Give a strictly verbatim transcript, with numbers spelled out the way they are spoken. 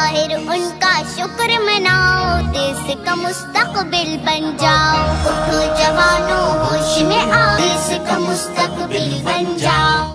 जाहिर उनका शुक्र मनाओ, देश का मुस्तकबिल बन जाओ। उठो जवानों होश में आओ, देश का मुस्तकबिल बन जाओ।